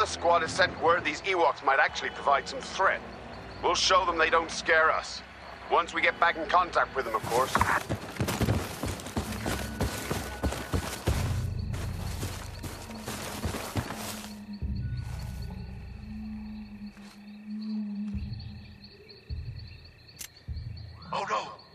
Alpha Squad has sent word these Ewoks might actually provide some threat. We'll show them they don't scare us. Once we get back in contact with them, of course. Oh no!